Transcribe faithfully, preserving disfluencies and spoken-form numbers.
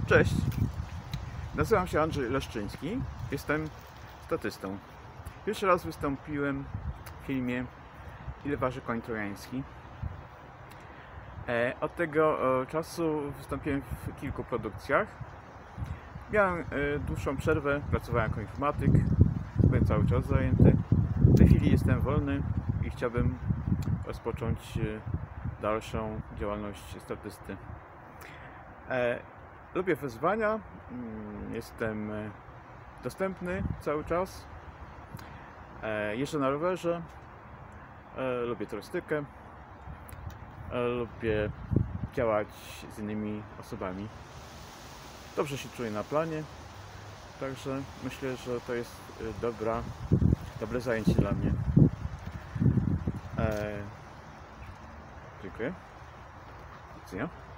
Cześć, nazywam się Andrzej Leszczyński, jestem statystą. Pierwszy raz wystąpiłem w filmie Ile waży koń trojański. Od tego czasu wystąpiłem w kilku produkcjach. Miałem dłuższą przerwę, pracowałem jako informatyk, byłem cały czas zajęty. W tej chwili jestem wolny i chciałbym rozpocząć dalszą działalność statysty. Lubię wyzwania, jestem dostępny cały czas, jeżdżę na rowerze, lubię turystykę, lubię działać z innymi osobami. Dobrze się czuję na planie, także myślę, że to jest dobra, dobre zajęcie dla mnie. Dziękuję. Do widzenia.